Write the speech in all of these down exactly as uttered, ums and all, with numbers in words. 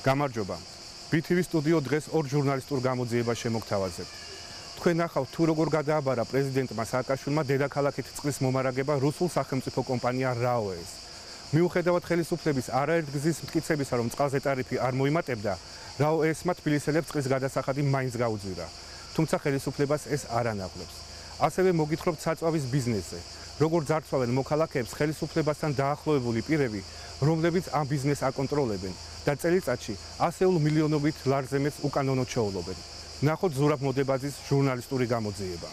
გამარჯობა. ბი თი ვი სტუდიო დღეს ორ ჟურნალისტურ გამოძიებას შემოგთავაზებთ. თქვენ ნახავთ თუ როგორ გადააბარა პრეზიდენტმა სააკაშვილმა დედაქალაქით წყლის მომარაგება რუსულ სახელმწიფო კომპანია რაოეს. მიუხედავად ხელისუფლების არაერთგზის მტკიცებისა, რომ წყალზე ტარიფი არ მოიმატებდა, რაოესმა თბილისელებს წყლის გადასახადი მაინც გაუძვირა. თუმცა ხელისუფლებას ეს არ ანაღლებს. ასევე მოგითხრობთ საწვავის ბიზნესზე. როგორ ძარცვავენ მოქალაქეებს ხელისუფლებასთან დაახლოებული პირები, რომლებიც ამ ბიზნესს აკონტროლებენ და წელიწადში ასეულ მილიონობით ლარზე მეტს უკანონოდ შეულობენ. ნახოთ ზურაბ მოდებაძის ჟურნალისტური გამოძიება.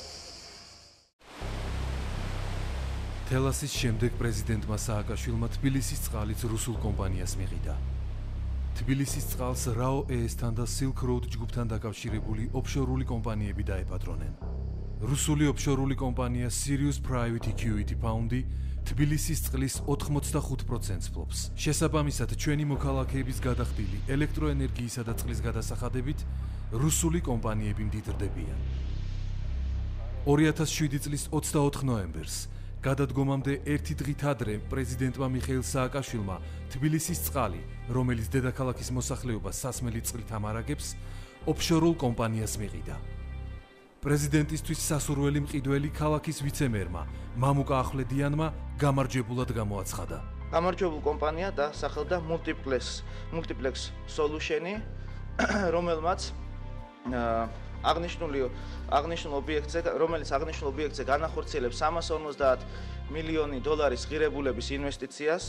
თელასის შემდეგ პრეზიდენტმა სააკაშვილმა თბილისის წყალიც რუსულ კომპანიას მიყიდა. თბილისის წყალს რაოესთან და Silk Road ჯგუფთან დაკავშირებული ოფშორული კომპანიები დაეპატრონენ. რუსული ოფშორული კომპანია Sirius Private Equity Fund თბილისის წყლის ოთხმოცდახუთ პროცენტს ფლობს. შესაბამისად, ჩვენი მოქალაქეების გადახდილი ელექტროენერგიისა და წყლის გადასახადებით რუსული კომპანიები მდიდრდებიან. ორი ათას შვიდი წლის ოცდაოთხ ნოემბერს გადადგომამდე ერთი დღით ადრე პრეზიდენტმა მიხეილ სააკაშვილმა თბილისის წყალი, რომელიც დედაქალაქის მოსახლეობას სასმელი წყლით ამარაგებს, ოფშორულ კომპანიას მიყიდა. პრეზიდენტისთვის სასურველი მყიდველი ქალაქის ვიცემერმა მამუკა ახვლედიანმა გამარჯვებულად გამოაცხადა. გამარჯვებულ კომპანია დასახელდა Multiplex Multiplex Solution-ი, რომელმაც აღნიშნული აღნიშნულ ობიექტზე, რომელიც აღნიშნულ ობიექტზე განახორციელებს სამას ორმოცდაათ მილიონი დოლარის ღირებულების ინვესტიციას,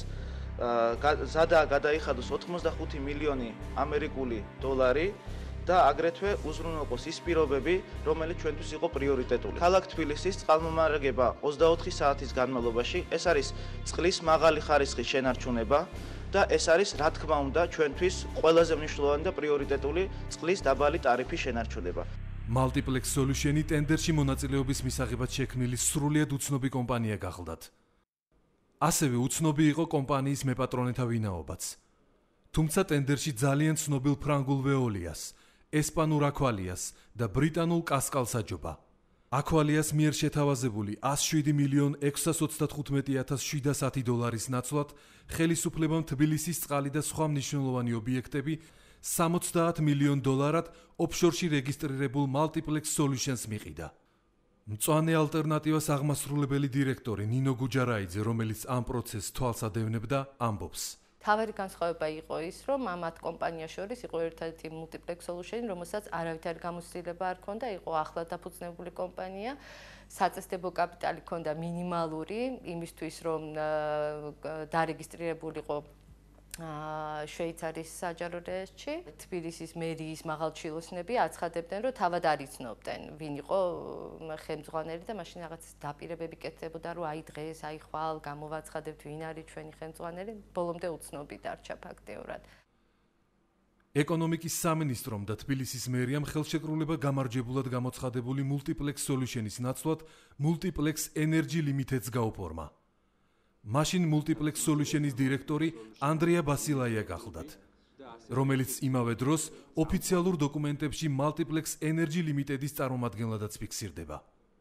ზადაა გადაიხადოს ოთხმოცდახუთი მილიონი ამერიკული დოლარი და აგრეთვე უზრუნველყოს ის პირობები, რომელიც ჩვენთვის იყო პრიორიტეტული. ქალაქ თბილისის წყალმომარაგება ოცდაოთხი საათის განმავლობაში, ეს არის წყლის მაღალი ხარისხის შენარჩუნება და ეს არის, რა თქმა უნდა, ჩვენთვის ყველაზე მნიშვნელოვანი და პრიორიტეტული წყლის დაბალი ტარიფის შენარჩუნება. Multiplex Solution-ი ტენდერში მონაწილეობის მისაღებად შექმნილი სრულიად უცნობი კომპანია გახლდათ. ასევე უცნობი იყო კომპანიის მეპატრონეთა ვინაობაც. თუმცა ტენდერში ძალიან ცნობილ ფრანგულ ვეოლიას, ესპანურ აქვალიას და ბრიტანულ კასკალს აჯობა. აქვალიას მიერ შეთავაზებული ასი შვიდი მილიონ ექვსას ოცდათხუთმეტი ათას შვიდასათი დოლარის ნაცვლად ხელისუფლებამ თბილისის წყალი და სხვა მნიშვნელოვანი ობიექტები სამოცდაათ მილიონ დოლარად ოფშორში რეგისტრირებულ Multiplex Solutions მიყიდა. მწვანე ალტერნატივას აღმასრულებელი დირექტორი ნინო გუჯარაიძე, რომელიც ამ პროცესს თვალს ადევნებდა, ამბობს. თავარი განსხვავება იყო ის, რომ ამათ კომპანიას შორის იყო ერთადერთი Multiplex Solution, რომელსაც არავითარი გამოცდილება არ ჰქონდა, იყო ახლად დაფუძნებული კომპანია, საწესდებო კაპიტალი ჰქონდა მინიმალური, იმისთვის რომ დარეგისტრირებულიყო შვეიცარიის საჯარო რეესტრში. თბილისის მერიის მაღალჩილოსნები აცხადებდნენ, რომ თავად არ იცნობდნენ, ვინ იყო ხელმძღვანელი და მაშინ რაღაც დაპირებები კეთდებოდა, რომ აი დღეს, აი ხვალ გამოვაცხადებთ, ვინ არის ჩვენი ხელმძღვანელი, ბოლომდე უცნობი დარჩა ფაქტიურად. ეკონომიკის სამინისტრომ და თბილისის მერიამ ხელშეკრულება გამარჯვებულად გამოცხადებული Multiplex Solution-ის ნაცვლად Multiplex Energy Limited-ს გაუფორმა. მაშინ Multiplex Solution-ის დირექტორი ანდრია ბასილაია გახლდათ, რომელიც იმავე დროს ოფიციალურ დოკუმენტებში Multiplex Energy Limited-ის წარმომადგენლადაც ფიქსირდება.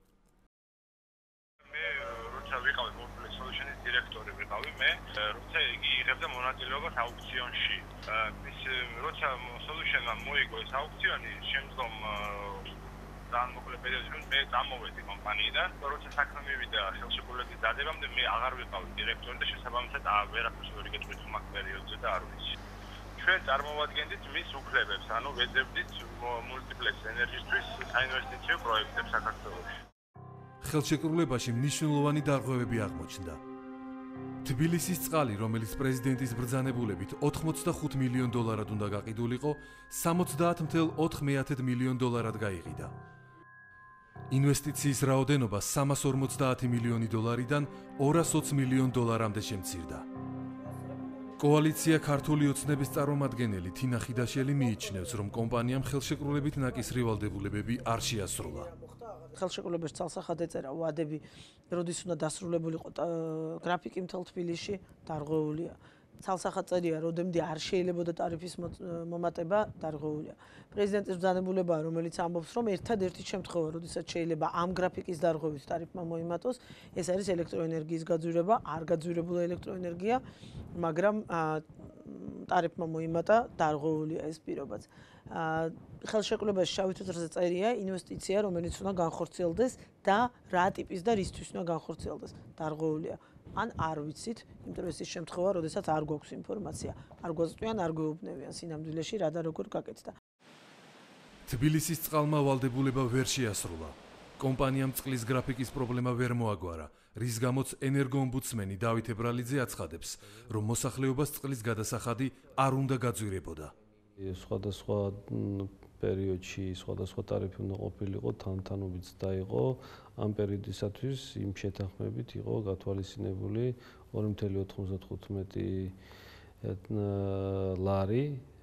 მე როცა ვიყავი Multiplex Solution-ის დირექტორი ვიყავი მე, როცა იგი იღებდა მონაწილეობას აუქციონში. ის როცა Solution-მა მოიგო ეს აუქციონი, შემდგომ ძალიან მოკლე პერიოდში მე წამოვედი კომპანიიდან, როცა საქმე მივიდა ხელშეკრულების დადებამდე მე აღარ ვიყავი დირექტორი და შესაბამისად ვერაფერს ვერ იგეჭვით მაგ პერიოდზე და არ ვიცი. ჩვენ წარმოვადგენდით მის უფლებებს, ანუ ვეძებდით Multiplex Energy-ისთვის საინვესტიციო პროექტებს საქართველოში. ხელშეკრულებაში მნიშვნელოვანი დარღვევები აღმოჩნდა. თბილისის წყალი, რომელიც პრეზიდენტის ბრძანებულებით ოთხმოცდახუთ მილიონ დოლარად უნდა გაყიდულიყო, სამოცდაათ ათას ოცდაათი მილიონ დოლარად გაიყიდა. ინვესტიციის რაოდენობა სამას ორმოცდაათი მილიონი დოლარიდან ორას ოცი მილიონ დოლარამდე შემცირდა. კოალიცია ქართული ოცნების წარმომადგენელი თინა ხიდაშელი მიიჩნევს, რომ კომპანიამ ხელშეკრულებით ნაკისრი ვალდებულებები არ შეასრულა. ხელშეკრულებაში ცალსახად ეწერა ვადები, როდის უნდა დასრულებულიყო გრაფიკი მთელ თბილისში, დარღვეულია. ცალსახად წერია, როდემდე არ შეიძლებოდა ტარიფის მომატება, დარღვეულია. პრეზიდენტის ბრძანებულებაა, რომელიც ამბობს, რომ ერთადერთი შემთხვევა, როდესაც შეიძლება ამ გრაფიკის დარღვევით ტარიფმა მოიმატოს, ეს არის ელექტროენერგიის გაძვირება, არ გაძვირებული ელექტროენერგია, მაგრამ ტარიფმა მოიმატა, დარღვეულია ეს პირობაც. ხელშეკრულებაში შავი თუთრზე წერია ინვესტიცია, რომელიც უნდა განხორციელდეს და რა ტიპის და რისთვის უნდა განხორციელდეს. დარღვეულია. ან არ ვიცით, იმიტომ რომ ეს ის შემთხვევა, როდესაც არ გვაქვს ინფორმაცია. არ გვაწვდიან, არ გვეუბნებიან სინამდვილეში რა და როგორ გაკეთდა. თბილისის წყალმა ვალდებულება ვერ შეასრულა. კომპანიამ წყლის გრაფიკის პრობლემა ვერ მოაგვარა, რის გამოც ენერგოომბუდსმენი დავით ებრალიძე აცხადებს, რომ მოსახლეობას წყლის გადასახადი არ უნდა გაძვირებოდა. სხვადასხვა პერიოდში სხვადასხვა ტარიფი უნდა ყოფილიყო, თან-თანობით დაიყო, ამ პერიოდისათვის იმ შეთანხმებით იყო გათვალისწინებული ორი ათეული ოთხმოცდახუთი ლარი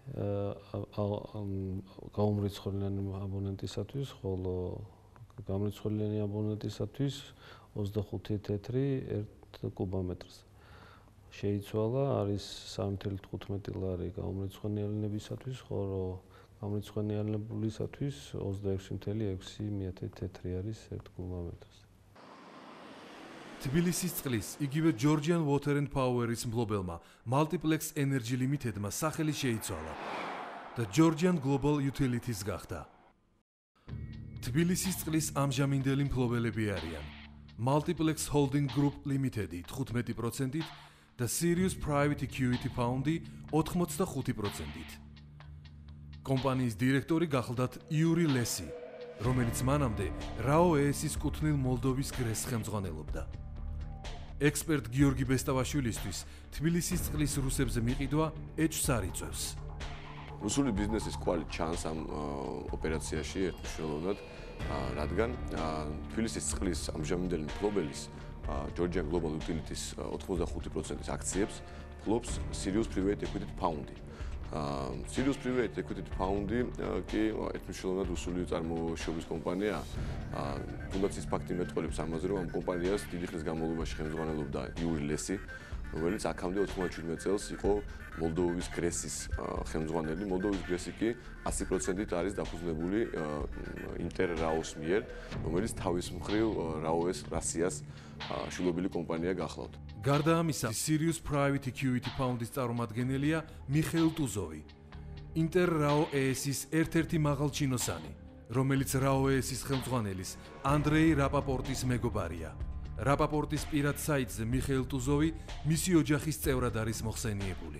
გაუმრიცხვლიანი აბონენტისათვის, ხოლო გამრიცხვლიანი აბონენტისათვის ოცდახუთი თეთრი ერთ კუბომეტრს. შეიცვალა, არის სამი ათეული თხუთმეტი ლარი გამრიცხვლიანებისათვის, ხოლო გამრიცხვლიანებისათვის ოცდაექვსი ათეული ექვსი თეთრი არის ერთ კუბომეტრს. თბილისის წყლის, იგივე Georgian Water and Power-ის მფლობელმა Multiplex Energy Limited-მა სახელი შეიცვალა და Georgian Global Utilities გახდა. თბილისის წყლის ამჟამინდელი მფლობელები არიან Multiplex Holding Group Limited-ი თხუთმეტი პროცენტით და Sirius Private Equity Fund-ი ოთხმოცდახუთი პროცენტით. კომპანიის დირექტორი გახლდათ იური ლესი, რომელიც მანამდე რაო ე-ის კუთვნილ მოლდოვის გრეს ხელმძღვანელობდა. ექსპერტ გიორგი ბესტავაშვილისთვის თბილისის წყლის რუსებზე მიყიდვა ეჭვს არ იწვევს. რუსული ბიზნესის კვალი ჩანს ამ ოპერაციაში ერთმნიშვნელოვნად, რადგან თბილისის წყლის ამჟამინდელი მფლობელის Georgian Global Utilities ოთხმოცდახუთი პროცენტის აქციებს ფლობს Sirius Private Equity Fund-ი. Sirius Private Equity Fund-ი კი ერთმნიშვნელოვნად რუსული წარმოშობის კომპანია. თუნდაც ის ფაქტი მეტყველებს ამაზე, რომ ამ კომპანიას დიდი ხნის განმავლობაში ხელმძღვანელობდა იური ლესი, რომელიც აქამდე ოცდაშვიდმეტ წელს იყო მოლდოვის გრესის ხელმძღვანელი. მოლდოვის გრესი კი ასი პროცენტით არის დაფუძნებული ინტერრაოს მიერ, რომელიც თავის მხრივ რაოეს რასიას შვილობილი კომპანია გახლავთ. გარდა ამისა, Sirius Private Equity Fund-ის წარმომადგენელია მიხეილ ტუზოვი, ინტერრაო ე-ის ერთ-ერთი მაღალჩინოსანი, რომელიც რაო ე-ის ხელმძღვანელის ანდრეი რაპაპორტის მეგობარია. რაპაპორტის პირად საიტზე მიხეილ ტუზოვი მისი ოჯახის წევრად არის მოხსენიებული.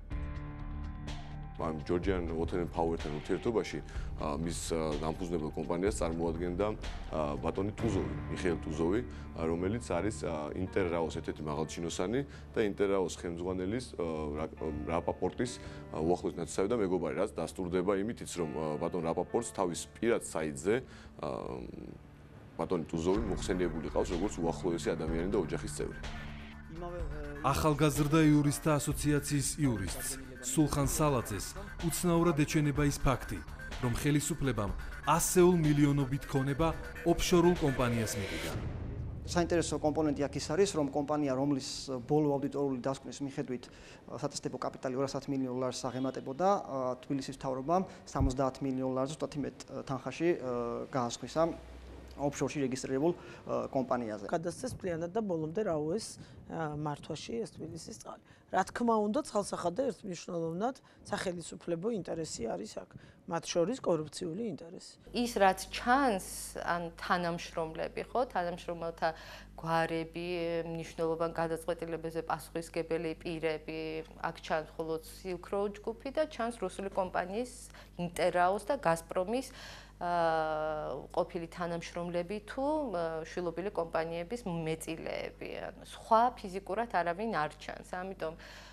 ამ Georgian Water and Power-თან ურთიერთობაში მის დამფუძნებელ კომპანიას წარმოადგენდა ბატონი ტუზოვი, მიხეილ ტუზოვი, რომელიც არის ინტერრაოს ერთ-ერთი მაღალჩინოსანი და ინტერრაოს ხელმძღვანელის რაპაპორტის უახლოესი ნაცვლად და მეგობარი, რაც დასტურდება იმითიც, რომ ბატონ რაპაპორტს თავის პირად საიტზე ბატონი ტუზოვი მოხსენიებული ყავს როგორც უახლოესი ადამიანი და ოჯახის წევრი. ახალგაზრდა იურისტთა ასოციაციის იურისტს სულხან სალაძეს უცნაურად ეჩვენება ის ფაქტი, რომ ხელისუფლებამ ასეულ მილიონობით ქონება ოფშორულ კომპანიას მიყიდა. საინტერესო კომპონენტი აქ ის არის, რომ კომპანია, რომლის ბოლო აუდიტორული დასკვნის მიხედვით საწესდებო კაპიტალი ორასი მილიონ ლარს აღემატებოდა, თბილისის მთავრობამ სამოცდაათ მილიონ ლარზე ზუსტად იმედ თანხაში გაასხვისა ოფშორში რეგისტრირებულ კომპანიაზე. გადასცეს მთლიანად და ბოლომდე რაოეს მართვაში ეს თბილისის წყალი. რა თქმა უნდა, წყალსახადე ერთმნიშვნელოვნად სახელისუფლებო ინტერესი არის აქ, მათ შორის კორუფციული ინტერესი. ის რაც ჩანს, ან თანამშრომლები, ხო, თანამშრომელთა გვარები, მნიშვნელოვან გადაწყვეტილებებზე პასუხისმგებელი პირები, აქ ჩანს მხოლოდ Silk Road ჯგუფი და ჩანს რუსული კომპანიის ინტერრაოს და გაზპრომის ყოფილი თანამშრომლები თუ შვილობილი კომპანიების მეწილეები, ანუ სხვა ფიზიკურად არავინ არ ჩანს. ამიტომ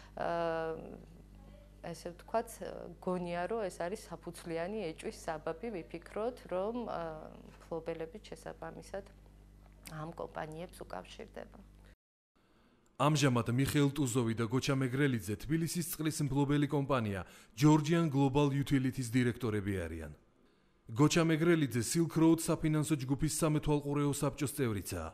ესე ვთქვათ, გონია რომ ეს არის საფუძვლიანი ეჭვის საბაბი, ვიფიქროთ, რომ მფლობელები შესაბამისად ამ კომპანიებს უკავშირდება. ამჟამად მიხეილ ტუზოვი და გოჩა მეგრელიძე თბილისის წყლის მფლობელი კომპანია Georgian Global Utilities დირექტორები არიან. გოჩა მეგრელიძე Silk Road საფინანსო ჯგუფის სამეთვალყურეო საბჭოს წევრიცაა.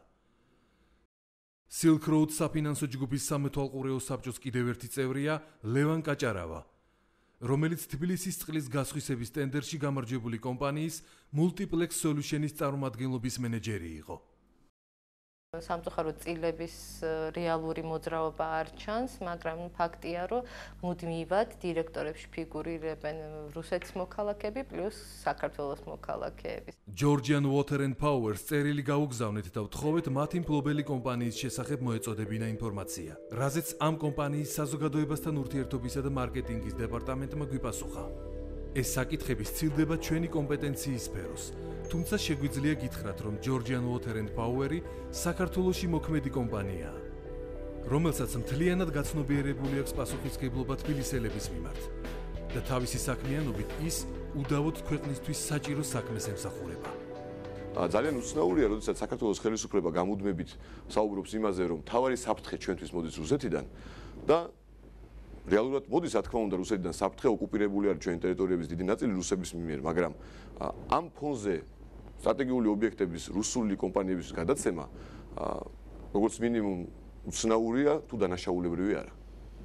Silk Road საფინანსო ჯგუფის სამეთვალყურეო საბჭოს კიდევ ერთი წევრია ლევან კაჭარავა, რომელიც თბილისის წყლის გასხვისების ტენდერში გამარჯვებული კომპანიის Multiplex Solutions-ის წარმომადგენლობის მენეჯერი იყო. სამწუხაროდ წილების რეალური მოძრაობა არ ჩანს, მაგრამ ფაქტია, რომ მუდმივად დირექტორებში ფიგურირებენ რუსეთის მოქალაქეები პლუს საქართველოს მოქალაქეები. Georgian Water and Power წერილი გაუგზავნეთ და ვთხოვეთ მათი მფლობელი კომპანიის შესახებ მოეწოდებინა ინფორმაცია, რაზეც ამ კომპანიის საზოგადოებასთან ურთიერთობისა და მარკეტინგის დეპარტამენტმა გვიპასუხა. ეს საკითხები სცილდება ჩვენი კომპეტენციის სფეროს. თუმცა შეგვიძლია გითხრათ, რომ Georgian Water and Power-ი საქართველოში მოქმედი კომპანიაა, რომელსაც მთლიანად გაცნობიერებული აქვს პასუხისმგებლობა თბილისელების მიმართ და თავისი საქმიანობით ის უდავოდ ქვეყნისთვის საჭირო საქმეს ემსახურება. ძალიან უცნაურია, როდესაც საქართველოს ხელისუფლება გამუდმებით საუბრობს იმაზე, რომ თავარი საფრთხე ჩვენთვის მოდის რუსეთიდან და რეალურად მოდის, რა თქმა უნდა, რუსეთიდან საფრთხე, ოკუპირებული არის ჩვენი ტერიტორიების დიდი ნაწილი რუსების მიერ, მაგრამ ამ ფონზე სტრატეგიული ობიექტების რუსული კომპანიების გადაცემა, როგორც მინიმუმ, უცნაურია თუ დანაშაულებრივი არა.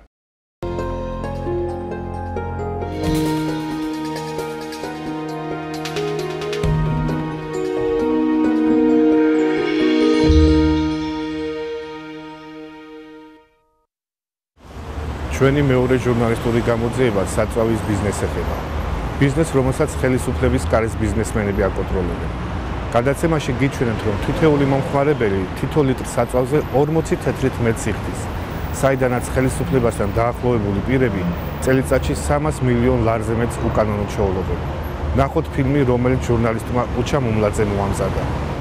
ჩვენი მეორე ჟურნალისტური გამოძიება საწვავის ბიზნეს ეხება. ბიზნეს, რომელსაც ხელისუფლების კარის ბიზნესმენები აკონტროლებენ. გადაცემაში გიჩვენებთ, რომ თითოეული მომხმარებელი თითო ლიტრ საწვავზე ორმოცი თეთრით მეტს იხდის, საიდანაც ხელისუფლებასთან დაახლოებული პირები წელიწადში სამას მილიონ ლარზე მეტს უკანონოდ შეოლობენ. ნახოთ ფილმი, რომელიც ჟურნალისტმა უჩა მუმლაძემ უამზადა.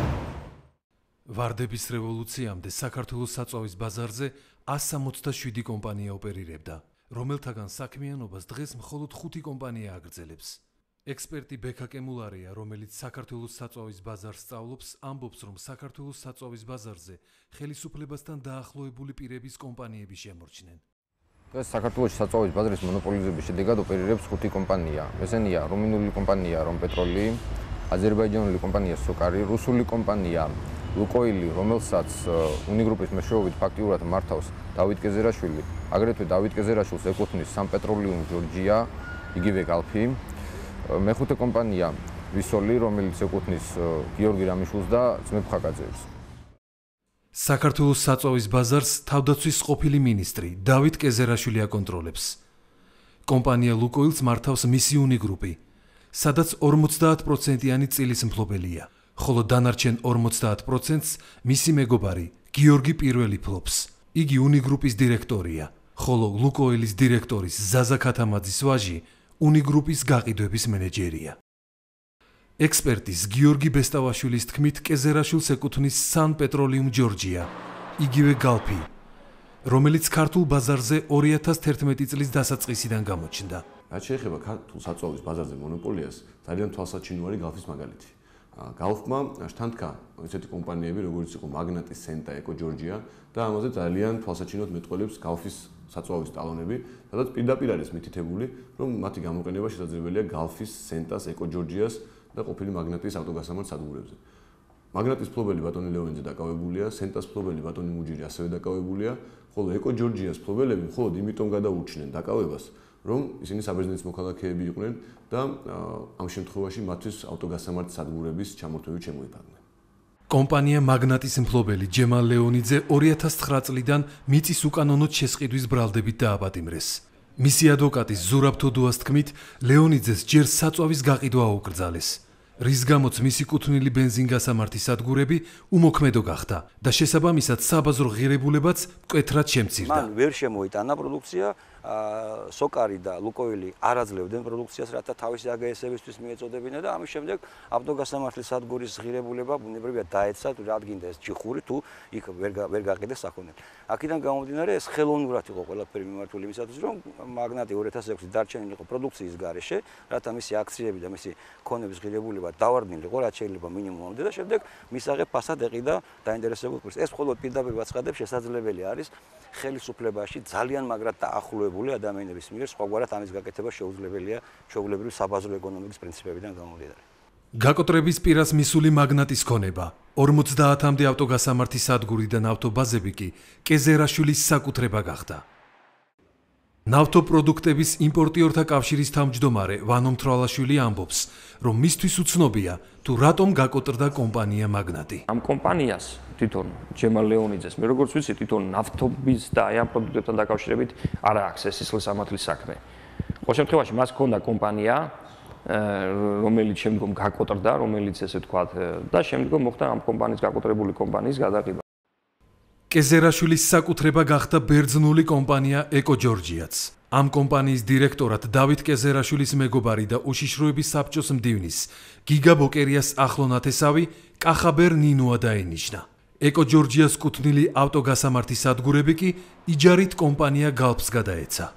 ვარდების რევოლუციამდე საქართველოს საწვავის ბაზარზე ას სამოცდაშვიდი კომპანია ოპერირებდა, რომელთაგან საქმიანობას დღეს მხოლოდ ხუთი კომპანია აგრძელებს. ექსპერტი ბექა კემულარია, რომელიც საქართველოს საწვავის ბაზარს სწავლობს, ამბობს, რომ საქართველოს საწვავის ბაზარზე ხელისუფლებასთან დაახლოებული პირების კომპანიები შემორჩნენ. დღეს საქართველოს საწვავის ბაზრის მონოპოლიზების შედეგად ოპერირებს ხუთი კომპანია. ესენია რუმინული კომპანია რომპეტროლი, აზერბაიჯანული კომპანია სოკარი, რუსული კომპანია ლუკოილი, რომელსაც უნიგრუპის მეშვეობით ფაქტიურად მართავს დავით კეზერაშვილი, აგრეთვე დავით კეზერაშვილს ეკუთვნის სამპეტროლიუმ ჯორჯია, იგივე გალფი, მეხუთე კომპანია ვისოლი, რომელიც ეკუთვნის გიორგი რამიშვილს და ძმებ ხაკაძეებს. საქართველოს საწვავის ბაზარს თავდაცვის ყოფილი მინისტრი დავით კეზერაშვილი აკონტროლებს. კომპანია ლუკოილს მართავს მისი უნიგრუპი, სადაც ორმოცდაათ პროცენტიანი წილის მფლობელია. ხოლო დანარჩენ ორმოცდაათ პროცენტს მისი მეგობარი გიორგი პირველი ფლობს. იგი უნიგრუპის დირექტორია, ხოლო ლუკოილის დირექტორის ზაზა ქათამაძის ვაჟი უნიგრუპის გაყიდვების მენეჯერია. ექსპერტის გიორგი ბესტავაშვილის თქმით, კეზერაშვილს ეკუთვნის სან-პეტროლიუმ ჯორჯია, იგივე გალფი, რომელიც ქართულ ბაზარზე ორი ათას თერთმეტი წლის დასაწყისიდან გამოჩნდა. რაც შეეხება ქართულ საწვავის ბაზარზე მონოპოლიას, ძალიან თვალსაჩინოა გალფის მაგალითი. გალფმა შთანთქა ესეთი კომპანიები, როგორც იყო მაგნატი, სენტა, ეკო ჯორჯია და ამაზე ძალიან თვალსაჩინოდ მეტყველებს გალფის საწვავის ტალონები, სადაც პირდაპირ არის მითითებული, რომ მათი გამოყენება შესაძლებელია გალფის, სენტას, ეკო ჯორჯიას და ყოფილი მაგნატის ავტოგასამართ სადგურებზე. მაგნატის მფლობელი ბატონი ლეონიძე დაკავებულია, სენტას მფლობელი ბატონი მუჯირი ასევე დაკავებულია, ხოლო ეკო ჯორჯიას მფლობელები მხოლოდ იმიტომ გადაურჩნენ დაკავებას, რომ ისინი საბერძნეთის მოქალაქეები იყვნენ და ამ შემთხვევაში მათთვის ავტოგასამართ სადგურების ჩამორთმევით შემოიფარგნენ. კომპანია მაგნატის მფლობელი ჯემალ ლეონიძე ორი ათას ცხრა წლიდან მიწის უკანონოდ შესყიდვის ბრალდებით დააპატიმრეს. მისი ადვოკატის ზურაბ თოდუას თქმით, ლეონიძეს ჯერ საწვავის გაყიდვა აუკრძალეს, რის გამოც მისი კუთვნილი ბენზინგასამართი სადგურები უმოქმედო გახდა და შესაბამისად საბაზრო ღირებულებაც მკვეთრად შემცირდა. მან ვერ შემოიტანა პროდუქცია, სოკარი და ლუკოილი არ აძლევდნენ პროდუქციას, რათა თავისი აგსებისთვის მიეწოდებინა და ამის შემდეგ ავტოგასამართლის სადგურის ღირებულება ბუნებრივია დაეცა, რადგინდა ეს ჯიხური თუ იქ ვერ ვერ გაყიდეს საქონელი. აქედან გამომდინარე ეს ხელოვნურად იყო ყველაფერი მიმართული იმისათვის, რომ მაგნატი ორი ათას ექვსი დარჩენილიყო პროდუქციის გარეშე, რათა მისი აქციები და მისი ქონების ღირებულება დავარდნილიყო, რაც შეიძლება მინიმუმამდე და შემდეგ მისაღებ ფასად ეყიდა დაინტერესებულ პირს. ეს მხოლოდ პირდაპირ ვაცხადებ, შესაძლებელი არის ხელისუფლებაში ძალიან მაგრად დაახლოებული ადამიანების მიერ სხვაგვარად ამის გაკეთება შეუძლებელია ჩვეულებრივი საბაზრო ეკონომიკის პრინციპებიდან გამომდინარე. გაკოტრების პირას მისული მაგნატის ქონება, ორმოცდაათამდე ავტოგასამართი სადგური და ავტობაზები კი კეზერაშვილის საკუთრება გახდა. ნავთობპროდუქტების იმპორტიორთა კავშირის თავმჯდომარე ვანო მთრალაშვილი ამბობს, რომ მისთვის უცნობია თუ რატომ გაკოტრდა კომპანია მაგნატი. ამ კომპანიას თვითონ ჯემალ ლეონიძეს მე როგორც ვიცი თვითონ ნავთობის და აი ამ პროდუქტებთან დაკავშირებით არ აქვს ეს სისხლის ამათლის საქმე. ყოველ შემთხვევაში მას ჰქონდა კომპანია, რომელიც შემდგომ გაკოტრდა, რომელიც ესე ვთქვათ და შემდგომ მოხდა ამ კომპანიის გაკოტრებული კომპანიის გადაღება. კეზერაშვილის საკუთრება გახდა ბერძნული კომპანია ეკოჯორჯიაც. ამ კომპანიის დირექტორად დავით კეზერაშვილის მეგობარი და უშიშროების საბჭოს მდივნის გიგა ბოკერიას ახლო ნათესავი კახაბერ ნინოა დაენიშნა. ეკოჯორჯიას კუთვნილი ავტოგასამართის სადგურები კი იჯარით კომპანია გალფს გადაეცა.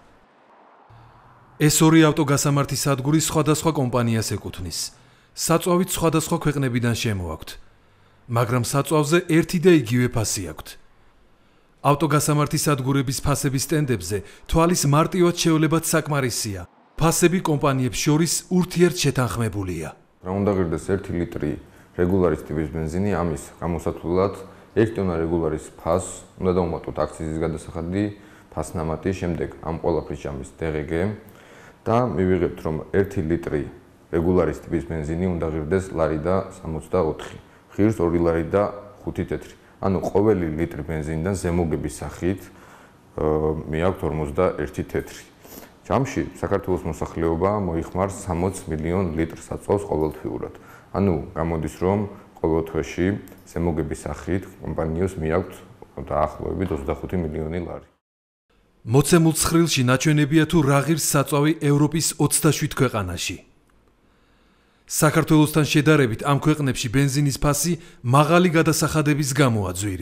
ეს ორი ავტოგასამართის სადგური სხვადასხვა კომპანიას ეკუთვნის. საწვავით სხვადასხვა ქვეყნებიდან შემოაქვთ, მაგრამ საწვავზე ერთი და იგივე ფასი აქვთ. ავტოგასამართის სადგურების ფასების სტენდებზე თვალის მარტივად შეოლებაც საკმარისია. ფასები კომპანიებს შორის ურთიერთშეთანხმებულია. რა უნდა ღირდეს ერთი ლიტრი რეგულარის ტიპის ბენზინი, ამის გამოსათვლელად ერთი ტონა რეგულარის ფასს უნდა დავუმატოთ აქციზის გადასახადი, ფასნამატი, შემდეგ ამ ყველაფრის ჯამის დე ღე გი და მივიღებთ, რომ ერთი ლიტრი რეგულარის ტიპის ბენზინი უნდა ღირდეს ლარი და სამოცდაოთხი. ღირს ორი ლარი და ხუთი თეთრი. ანუ ყოველი ლიტრი ბენზინიდან ზემოგების სახით მე აქვს ორმოცდაერთი თეთრი. ჯამში საქართველოს მოსახლეობა მოიხმარს სამოც მილიონ ლიტრ საწვავს ყოველთვიურად. ანუ გამოდის, რომ ყოველ თვეში ზემოგების სახით კომპანიებს მიაქვთ დაახლოებით ოცდახუთი მილიონი ლარი. მოცემულ ცხრილში ნაჩვენებია თუ რა ღირს საწვავი ევროპის ოცდაშვიდ ქვეყანაში. საქართველოსთან შედარებით ამ ქვეყნებში ბენზინის ფასი მაღალი გადასახადების გამოა ძვირი.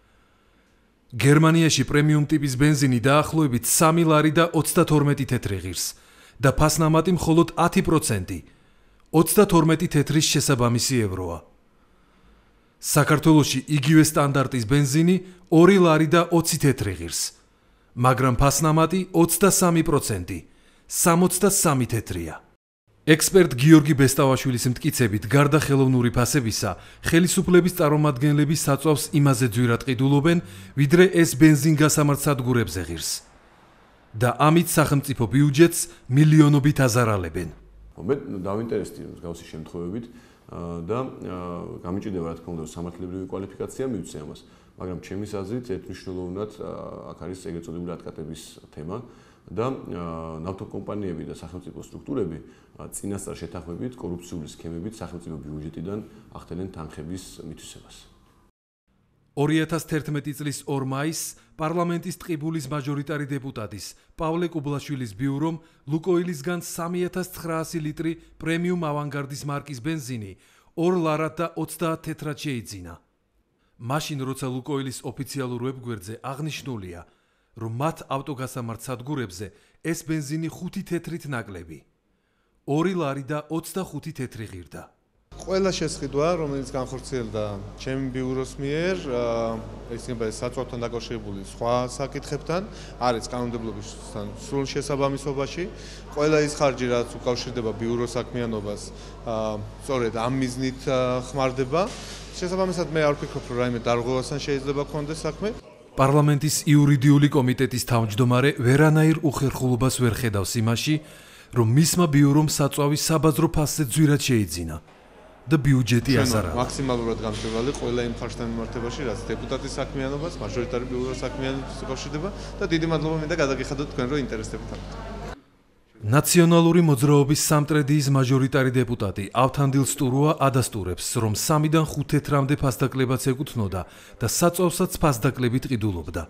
გერმანიაში პრემიუმ ტიპის ბენზინი დაახლოებით სამი ლარი და ოცდათორმეტი თეთრი ღირს და ფასნამატი მხოლოდ ათი პროცენტი, ოცდათორმეტი თეთრის შესაბამისი ევროა. საქართველოში იგივე სტანდარტის ბენზინი ორი ლარი და ოცი თეთრი ღირს, მაგრამ ფასნამატი ოცდასამი პროცენტი, სამოცდასამი თეთრია. ექსპერტ გიორგი ბესტავაშვილის მტკიცებით, გარდა ხელოვნური ფასებისა, ხელისუფლების წარმომადგენლები საწვავს იმაზე ძვირად ყიდულობენ, ვიდრე ეს ბენზინგასამართ სადგურებზე ღირს. და ამით სახელმწიფო ბიუჯეტს მილიონობით აზარალებენ. მე დავინტერესდი მსგავსი შემთხვევებით და გამიჭირდება რა თქმა უნდა სამართლებრივი კვალიფიკაცია მივცე ამას, მაგრამ ჩემის აზრით ერთმნიშვნელოვნად აქ არის ეგრეთ წოდებული ატკატების თემა. და ნავთობკომპანიები და სახელმწიფო სტრუქტურები წინასწარ შეთანხმებით კორუფციული სქემებით სახელმწიფო ბიუჯეტიდან ახდენენ თანხების მითვისებას. ორი ათას თერთმეტი წლის ორ მაისს პარლამენტის ტყიბულის მაჟორიტარი დეპუტატის პავლე კუბლაშვილის ბიურომ ლუკოილისგან სამი ათას ცხრაასი ლიტრი პრემიუმ ავანგარდის მარკის ბენზინი ორ ლარად და ოცდაათ თეთრად შეიძინა. მაშინ როცა ლუკოილის ოფიციალურ ვებგვერდზე აღნიშნულია, რომ მათ ავტოგასამართ სადგურებზე ეს ბენზინი ხუთი თეთრით ნაკლები. ორი ლარი და ოცდახუთი თეთრი ღირდა. ყველა შესყიდვა, რომელიც განხორციელდა ჩემი ბიუროს მიერ, ისინი საწვავთან დაკავშირებული სხვა საკითხებთან, არის კანონმდებლობისთან სრულ შესაბამისობაში. ყველა ის ხარჯი, რაც უკავშირდება ბიუროს საქმიანობას, სწორედ ამ მიზნით ხმარდება. შესაბამისად მე არ ვფიქრობ, რომ რაიმე დარღვევასთან შეიძლება გქონდეს საქმე. პარლამენტის იურიდიული კომიტეტის თავმჯდომარე ვერანაირ უხერხულობას ვერ ხედავს იმაში, რომ მისმა ბიურომ საწვავი საბაზრო ფასზე ძვირად შეიძინა და ბიუჯეტი აზარა. მაქსიმალურად გამჭვირვალე ყველა იმ ხარჯთან მიმართებაში, რაც დეპუტატის საქმიანობას, მაჟორიტარი ბიუროს საქმიანობას უკავშირდება და დიდი მადლობა მინდა გადაგიხადოთ თქვენ, რომ ინტერესდებათ. ნაციონალური მოძრაობის სამტრედიის მაჟორიტარი დეპუტატი ავთანდილ სტურუა ადასტურებს, რომ სამიდან ხუთ თეთრამდე ფასდაკლებაც ეკუთვნოდა და საწვავსაც ფასდაკლებით ყიდულობდა.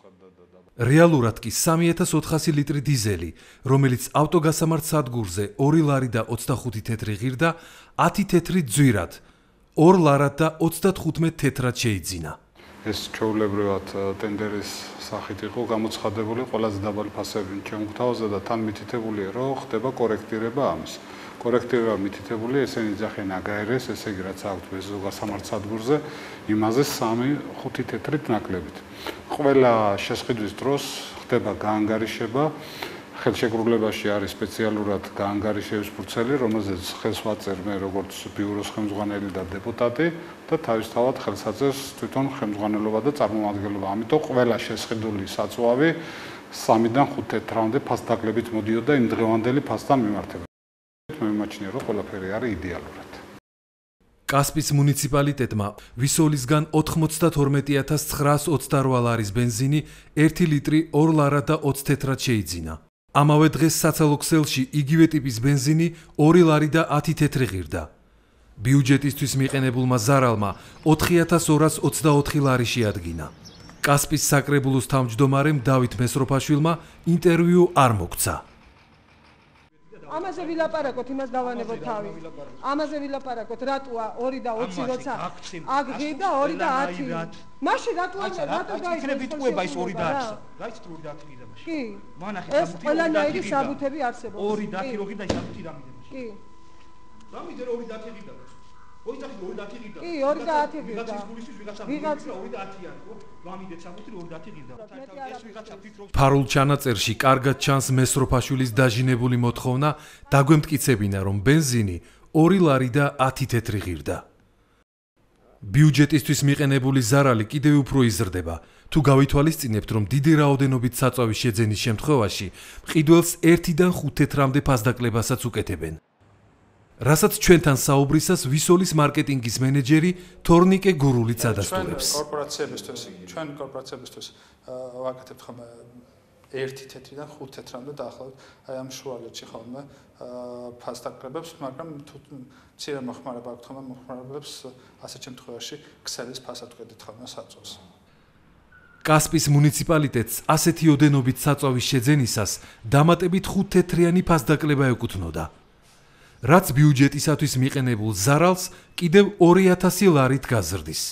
რეალურად კი სამი ათას ოთხასი ლიტრი დიზელი, რომელიც ავტოგასამართ სადგურზე ორი ლარი და ოცდახუთი თეთრი ღირდა, ათი თეთრი ძვირად, ორ ლარად და ოცდათხუთმეტ თეთრად შეიძინა. ეს ჩვეულებრივად ტენდერის სახით იყო გამოცხადებული ყველაზე დაბალი ფასები ჩემ გვთავაზე და თან მითითებულია, რომ ხდება კორექტირება ამის. კორექტირება მითითებული, ესენი იძახიან აგაერეს, ესე იგი რაც აქვთ ბენზინგასამართ სადგურზე, იმაზე სამი ხუთი თეთრით ნაკლებით. ყველა შესყიდვის დროს ხდება გაანგარიშება. ხელშეკრულებაში არის სპეციალურად გაანგარიშების ფურცელი, რომელზეც ხელს ვაწერ მე როგორც ბიუროს ხელმძღვანელი და დეპუტატი და თავისთავად ხელს აწერს თვითონ ხელმძღვანელობა და წარმომადგენლობა. ამიტომ ყველა შესყიდული საწვავი სამიდან ხუთ თეთრამდე ფასდაკლებით მოდიოდა იმ დღევანდელი ფასთან მიმართებით. მე მიმაჩნია, რომ ყველაფერი არის იდეალურად. კასპის მუნიციპალიტეტმა ვისოლისგან ოთხმოცდათორმეტი ათას ცხრაას ოცდარვა ლარის ბენზინი ერთი ლიტრი ორ ლარად და ოცი თეთრად შეიძინა. ამავე დღეს საცალო ქსელში იგივე ტიპის ბენზინი ორი ლარი და ათი თეთრი ღირდა. ბიუჯეტისთვის მიყენებულმა ზარალმა ოთხი ათას ორას ოცდაოთხი ლარი შეადგინა. კასპის საკრებულოს თავმჯდომარემ დავით მესროფაშვილმა ინტერვიუ არ მოგცა. ამაზე ვილაპარაკოთ, იმას დავანებოთ თავი. ამაზე ვილაპარაკოთ, რატოა ორი და ოცი როცა აქ ღირდა ორი და ათი. მაშინ რატოა რატო გაიქნებით ყובה ის ორი და ათი. გაიცით ორი და ათი ღირდა მაშინ. კი. მანახეთ ეს ყველანაირი საბუთები არსებობს. ორი და ათი რო ღირდა ის საბუთი რა მიდე მაშინ. კი. რა მიდე ორი და ათი ღირდა. ორი და ათი ორი და ათი ღირდა. კი, ორი და ათი ღირდა. ვიღაცის გულისთვის ვიღაცა ვიღაცა ორი და ათი არის, ხო? გამიდეთ საბუთი ორი და ათი ღირდა. ეს ვიღაცა ფიქრობს ფარულ ჩანაწერში კარგად ჩანს მესროფაშვილის დაჟინებული მოთხოვნა დაგვემტკიცებინა, რომ ბენზინი ორი ლარი და ათი თეთრი ღირდა. ბიუჯეტისთვის მიყენებული ზარალი კიდევ უფრო იზრდება. თუ გავითვალისწინებთ, რომ დიდი რაოდენობით საწვავის შეძენის შემთხვევაში მყიდველს ერთიდან ხუთ თეთრამდე ფასდაკლებასაც უკეთებენ. რასაც ჩვენთან საუბრისას ვისოლის მარკეტინგის მენეჯერი თორნიკე გურულიც ადასტურებს. ჩვენ კორპორაციებისთვის, ჩვენ კორპორაციებისთვის ვაკეთებთ ხომ ერთი თეთრიდან ხუთ თეთრამდე დაახლოებით აი ამ შუალედში ხოლმე ფასდაკლებებს, მაგრამ თუ მცირე მოხმარება აქვთ ხოლმე მოხმარებლებს ასეთ შემთხვევაში ქსელის ფასად ვკეთებთ ხოლმე საწვავს. კასპის მუნიციპალიტეტს ასეთი ოდენობით საწვავის შეძენისას დამატებით ხუთ თეთრიანი ფასდაკლება ეკუთვნოდა. რაც ბიუჯეტისათვის მიყენებულ ზარალს კიდევ ორი ათასი ლარით გაზრდის.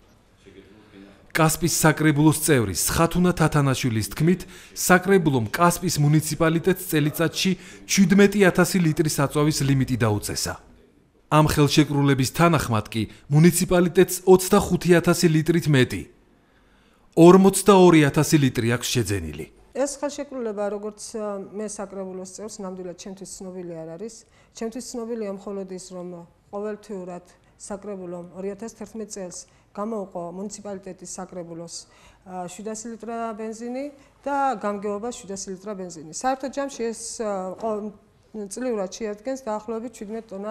კასპის საკრებულოს წევრის ხათუნა თათანაშვილის თქმით, საკრებულომ კასპის მუნიციპალიტეტს წელიწადში შვიდმეტი ათასი ლიტრის საწვავის ლიმიტი დაუწესა. ამ ხელშეკრულების თანახმად კი მუნიციპალიტეტს ოცდახუთი ათასი ליტრით მეტი, ორმოცდაორი ათასი ლიტრი აქვს შეძენილი. ეს ხელშეკრულება, როგორც მე საკრებულოს წევრს, ნამდვილად ჩემთვის ცნობილი არ არის. ჩემთვის ცნობილია მხოლოდ ის, რომ ყოველთვიურად საკრებულომ ორი ათას თერთმეტ წელს გამოუყო მუნიციპალიტეტის საკრებულოს შვიდასი ლიტრა ბენზინი და გამგეობა შვიდასი ლიტრა ბენზინი. საერთოდ ჯამში ეს წლიურად შეადგენს დაახლოებით შვიდმეტ ტონა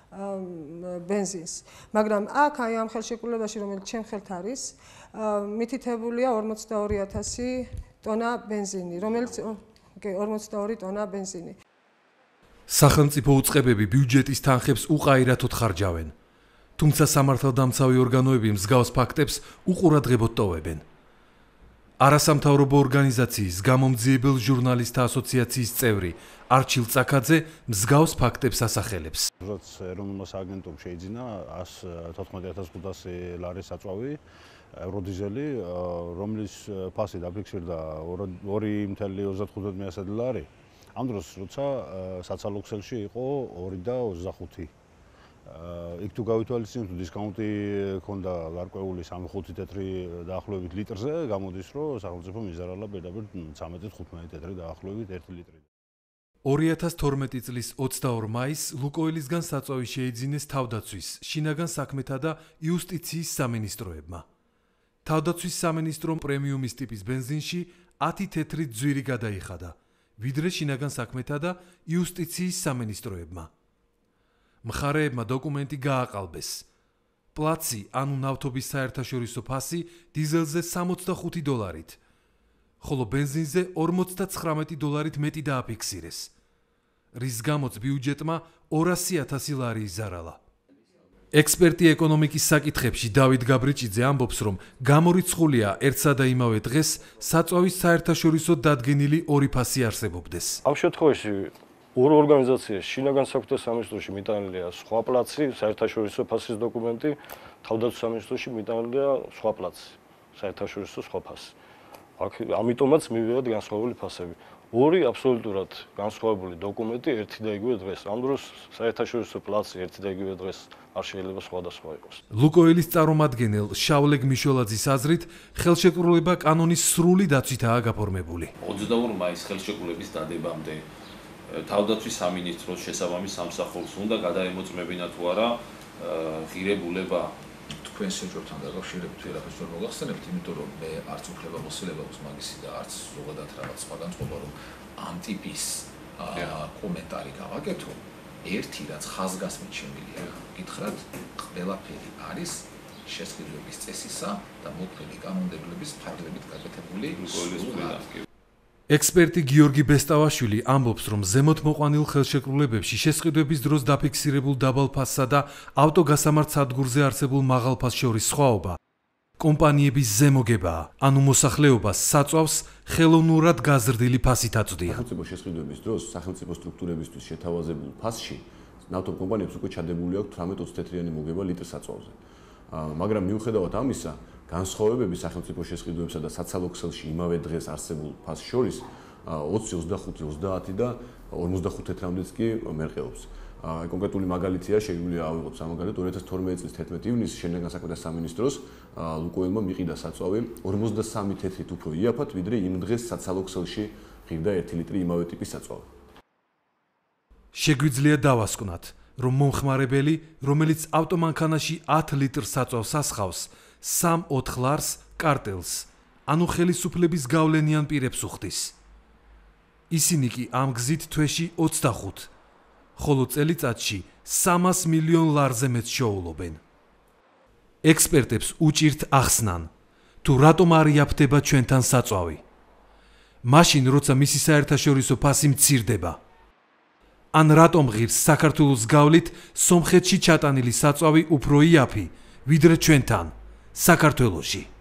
ბენზინს. მაგრამ აქ აი ამ ხელშეკრულებაში, რომელიც ჩემ ხელთ არის, მითითებულია ორმოცდაორი ათასი ტონა ბენზინი, რომელიც კი ორმოცდაორი ტონა ბენზინი. სახელმწიფო უწყებები ბიუჯეტის თანხებს უყაირათოდ ხარჯავენ. თუმცა სამართალდამცავი ორგანოები მსგავს ფაქტებს უყურადღებოდ ტოვებენ. არასამთავრობო ორგანიზაციის გამომძიებელ ჟურნალისტთა ასოციაციის წევრი არჩილ წაკაძე მსგავს ფაქტებს ასახელებს. რაც ეროვნულ სააგენტომ შეიძინა ას თოთხმეტი ათას ხუთასი ლარის საწვავი ევროდიზელი, რომლის ფასი დაფიქსირდა ორი ნული ოცდახუთი ლარი. ამ დროს როცა საცალო ქსელში იყო ორი და ოცდახუთი. იქ თუ გავითვალისწინებთ, დისკაუნტი ჰქონდა გარკვეული სამი ხუთი თეთრი დაახლოებით litrზე, გამოდის რომ სახელმწიფო მიზარალა პირდაპირ ცამეტი თხუთმეტი თეთრი დაახლოებით ერთი ლიტრი. ორი ათას თორმეტი წლის ოცდაორ მაისს ლუკოილისგან საწვავი შეიძინეს თავდაცვის, შინაგან საქმეთა და იუსტიციის სამინისტროებმა. თავდაცვის სამინისტრომ პრემიუმის ტიპის ბენზინში ათი თეთრი ძვირი გადაიხადა, ვიდრე შინაგან საქმეთა და იუსტიციის სამინისტროებმა. მხარეებმა დოკუმენტი გააყალბეს. პლაცი, ანუ ნავთობის საერთაშორისო ფასი დიზელზე სამოცდახუთი დოლარით, ხოლო ბენზინზე ორმოცდაცხრამეტი დოლარით მეტი დააფიქსირეს, რის გამოც ბიუჯეტმა ორასი ათასი ლარი იზარალა. ექსპერტი ეკონომიკის საკითხებში დავით გაბრიჭიძე ამბობს, რომ გამორიცხულია ერთსა და იმავე დღეს საწვავის საერთაშორისო დადგენილი ორი ფასი არსებობდეს. ამ შემთხვევაში ორ ორგანიზაციაში შინაგან საქმეთა სამინისტროში მიტანილია სხვა პლაცი, საერთაშორისო ფასის დოკუმენტი, თავდაცვის სამინისტროში მიტანილია სხვა პლაცი, საერთაშორისო სხვა ფასი. ამიტომაც მივიღეთ განსხვავებული ფასები. ორი აბსოლუტურად განსხვავებული დოკუმენტი ერთი და იგივე დღეს. ამ დროს საერთაშორისო პლაცი ერთი და იგივე დღეს არ შეიძლება სხვადასხვა იყოს. ლუკოილის წარმომადგენელ შავლეგ მიშოლაძის აზრით, ხელშეკრულება კანონის სრული დაცვითაა გაფორმებული. ოცდაორ მაისს ხელშეკრულების დადებამდე თავდაცვის სამინისტროს შესაბამის სამსახურს უნდა გადაემოწმებინა თუ არა ღირებულება თქვენ შეჯობთან დაკავშირებით ვერაფერს ვერ მოგახსენებთ, იმიტომ რომ მე არც უფლება მოსილება აქვს მაგისი და არც ზოგადად რაღაც სხვა განწყობა რომ ამ ტიპის კომენტარი გავაკეთო. ერთი რაც ხაზგასმით შემილია, გითხრათ, ყველაფერი არის შესყიდვების წესისა და მოქმედი კანონმდებლობის ფარგლებით გაკეთებული სრულად. ექსპერტი გიორგი ბესტავაშვილი ამბობს, რომ ზემოთ მოყვანილ ხელშეკრულებებში შესყიდვების დროს დაფიქსირებულ დაბალ ფასსა და ავტოგასამართ სადგურზე არსებულ მაღალ ფასს შორის სხვაობა კომპანიების ზემოგებაა, ანუ მოსახლეობას საწვავს ხელოვნურად გაზრდილი ფასით აწვდია. სახელმწიფო შესყიდვების დროს სახელმწიფო სტრუქტურებისთვის შეთავაზებულ ფასში ნავთობ კომპანიებს უკვე ჩადებული აქვს თვრამეტ ოცდაათიანი მოგება ლიტრ საწვავზე. მაგრამ მიუხედავად ამისა, განსხვავებები სახელმწიფო შესყიდვებსა და საცალო ქსელში იმავე დღეს არსებულ ფასს შორის ოცი, ოცდახუთი, ოცდაათი და ორმოცდახუთი თეთრამდეც კი მერყეობს. კონკრეტული მაგალითია შეგვიძლია ავიღოთ სამაგალითო ორი ათას თორმეტი წლის თერთმეტი ივნისში შინაგან საქმეთა სამინისტროს ლუკოილმა მიყიდა საწვავი ორმოცდასამი თეთრით უფრო იაფად, ვიდრე იმ დღეს საცალო ქსელში ღირდა ერთი ლიტრი იმავე ტიპის საწვავი. შეგვიძლია დავასკვნათ, რომ მომხმარებელი, რომელიც ავტომანქანაში ათ ლიტრ საწვავს ასხავს, სამ-ოთხ ლარს კარტელს, ანუ ხელისუფლების გავლენიან პირებს უხდის. ისინი კი ამ გზით თვეში ოცდახუთ, ხოლო წელიწადში სამას მილიონ ლარზე მეტს შოულობენ. ექსპერტებს უჭირთ ახსნან, თუ რატომ არ იაფდება ჩვენთან საწვავი. მაშინ, როცა მისი საერთაშორისო ფასი მცირდება. ან რატომ ღირს საქართველოს გავლით სომხეთში ჩატანილი საწვავი უფრო იაფი, ვიდრე ჩვენთან, საქართველოში.